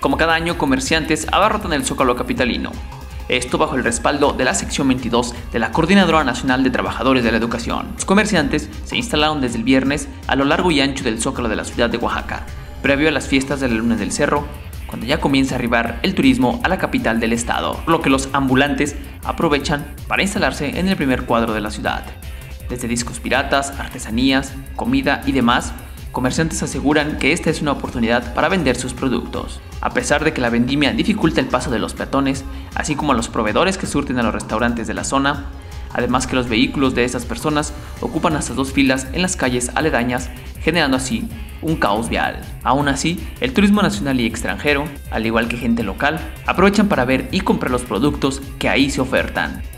Como cada año, comerciantes abarrotan el Zócalo capitalino. Esto bajo el respaldo de la sección 22 de la Coordinadora Nacional de Trabajadores de la Educación. Los comerciantes se instalaron desde el viernes a lo largo y ancho del Zócalo de la ciudad de Oaxaca, previo a las fiestas de la Luna del Cerro, cuando ya comienza a arribar el turismo a la capital del estado, por lo que los ambulantes aprovechan para instalarse en el primer cuadro de la ciudad. Desde discos piratas, artesanías, comida y demás, comerciantes aseguran que esta es una oportunidad para vender sus productos. A pesar de que la vendimia dificulta el paso de los peatones, así como a los proveedores que surten a los restaurantes de la zona, además que los vehículos de esas personas ocupan hasta 2 filas en las calles aledañas, generando así un caos vial. Aún así, el turismo nacional y extranjero, al igual que gente local, aprovechan para ver y comprar los productos que ahí se ofertan.